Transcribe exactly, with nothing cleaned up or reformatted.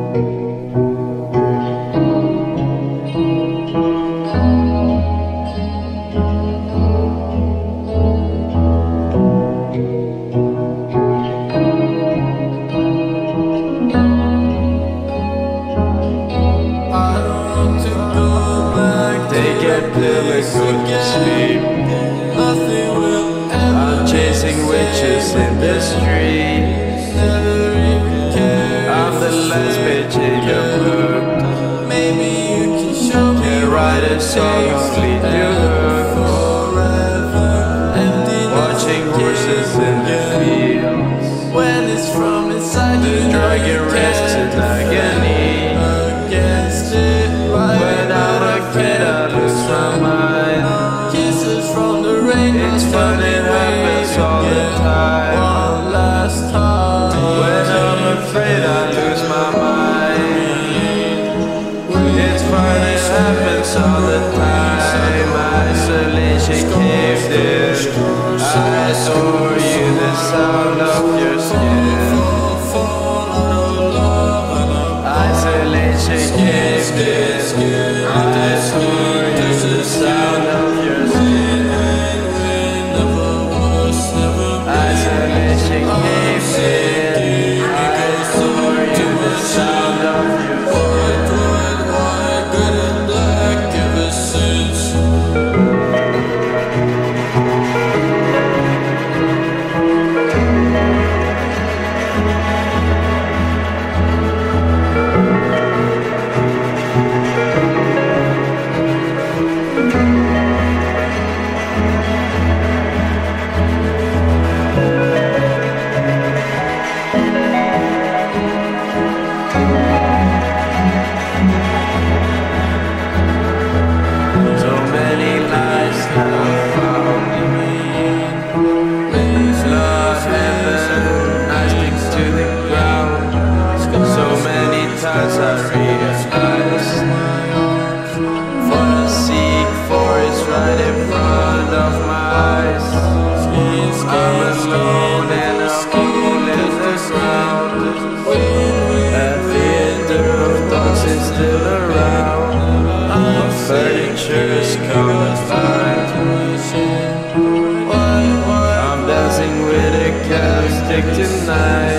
Take a pill and go to sleep. I'm chasing witches in the street. I'm the last page in your book. Can't write a song only to hook. Watching horses in the fields. When it's from inside the you, dragon rests in agony. against it. When I'm a kid I lose my mind. Kisses from the rain. It's fun, it happens all the time. One last time. When I'm afraid I lose my mind. It's fun, it happens all the time. Isolation caved in. I adore you, the sound of your skin. Isolation caved in. I adore you, the sound of your skin. Isolation caved in. I adore you, the sound of your skin. Good and black ever since. Still around, furniture's coming fine. I'm dancing with a candlestick tonight.